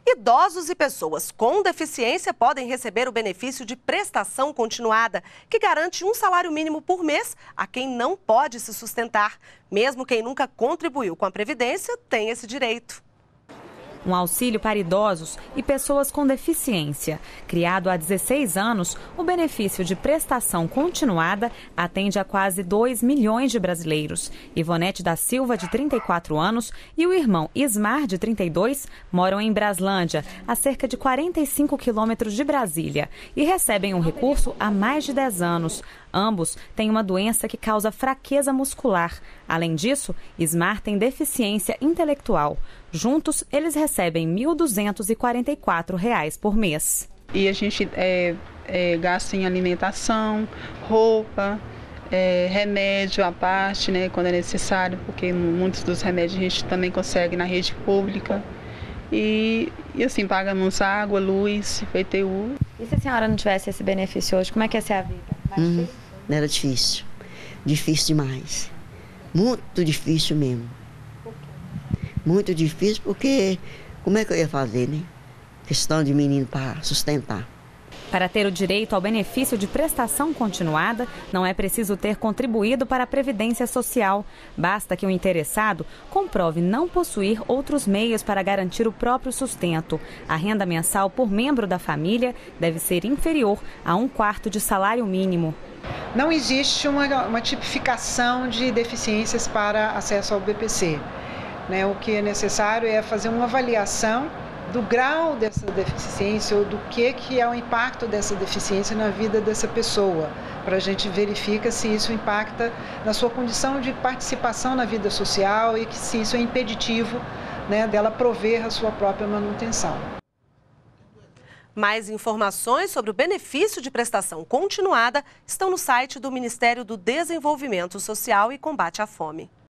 Idosos e pessoas com deficiência podem receber o benefício de prestação continuada, que garante um salário mínimo por mês a quem não pode se sustentar. Mesmo quem nunca contribuiu com a Previdência tem esse direito. Um auxílio para idosos e pessoas com deficiência. Criado há 16 anos, o benefício de prestação continuada atende a quase 2 milhões de brasileiros. Ivonete da Silva, de 34 anos, e o irmão Ismar, de 32, moram em Braslândia, a cerca de 45 quilômetros de Brasília, e recebem um recurso há mais de 10 anos. Ambos têm uma doença que causa fraqueza muscular. Além disso, Ismar tem deficiência intelectual. Juntos, eles recebem R$ 1.244 por mês. E a gente gasta em alimentação, roupa, remédio à parte, né, quando é necessário, porque muitos dos remédios a gente também consegue na rede pública. E assim, pagamos água, luz, IPTU. E se a senhora não tivesse esse benefício hoje, como é que ia ser a vida? Era difícil. Difícil demais. Muito difícil mesmo. Muito difícil porque como é que eu ia fazer, né? Questão de menino para sustentar. Para ter o direito ao benefício de prestação continuada, não é preciso ter contribuído para a Previdência Social. Basta que o interessado comprove não possuir outros meios para garantir o próprio sustento. A renda mensal por membro da família deve ser inferior a 1/4 de salário mínimo. Não existe uma tipificação de deficiências para acesso ao BPC. Né? O que é necessário é fazer uma avaliação do grau dessa deficiência ou do que é o impacto dessa deficiência na vida dessa pessoa, para a gente verificar se isso impacta na sua condição de participação na vida social e que se isso é impeditivo, né, dela prover a sua própria manutenção. Mais informações sobre o benefício de prestação continuada estão no site do Ministério do Desenvolvimento Social e Combate à Fome.